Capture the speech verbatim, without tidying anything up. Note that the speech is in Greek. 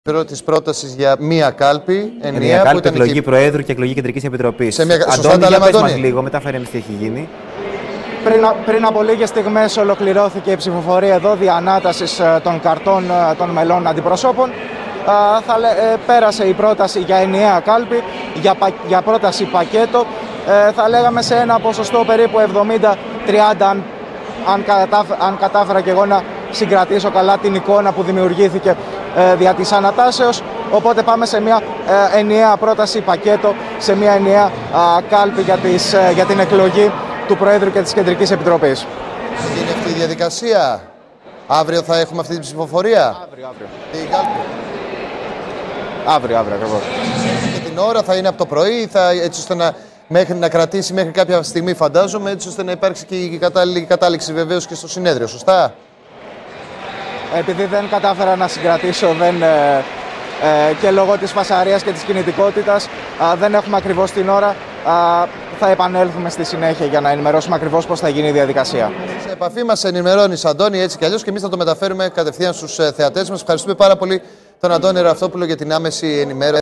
Τη πρόταση για μία κάλπη. Ενιαία, μία κάλπη, που εκλογή εκεί... Προέδρου και εκλογή Κεντρικής Επιτροπής. Σε μια... Αντώνη, Σωστά τα λέμε, για πες μας λίγο, μετάφερε εμείς τι έχει γίνει. Πριν, πριν από λίγες στιγμές ολοκληρώθηκε η ψηφοφορία εδώ διανάτασης των καρτών των μελών αντιπροσώπων. Α, θα, ε, πέρασε η πρόταση για ενιαία κάλπη, για, για πρόταση πακέτο. Ε, θα λέγαμε σε ένα ποσοστό περίπου εβδομήντα τριάντα, αν, αν, κατάφερα, αν κατάφερα και εγώ να συγκρατήσω καλά την εικόνα που δημιουργήθηκε ε, δια της ανατάσεως. Οπότε πάμε σε μια ε, ενιαία πρόταση πακέτο, σε μια ενιαία α, κάλπη για, τις, ε, για την εκλογή του Προέδρου και της Κεντρικής Επιτροπής. Θα γίνει αυτή η διαδικασία. Αύριο θα έχουμε αυτή την ψηφοφορία. Αύριο, αύριο. Τι κάλπη. Αύριο, αύριο ακριβώς. Και την ώρα θα είναι από το πρωί, θα, έτσι ώστε να, μέχρι, να κρατήσει μέχρι κάποια στιγμή, φαντάζομαι, έτσι ώστε να υπάρξει και η κατάλληλη κατάληξη βεβαίως και στο συνέδριο. Σωστά. Επειδή δεν κατάφερα να συγκρατήσω, δεν, ε, ε, και λόγω της φασαρίας και της κινητικότητας, α, δεν έχουμε ακριβώς την ώρα. Α, θα επανέλθουμε στη συνέχεια για να ενημερώσουμε ακριβώς πώς θα γίνει η διαδικασία. Σε επαφή μας ενημερώνεις, Αντώνη, έτσι κι αλλιώς, και εμείς θα το μεταφέρουμε κατευθείαν στους θεατές μας. Ευχαριστούμε πάρα πολύ τον Αντώνη Ραφτόπουλο για την άμεση ενημέρωση.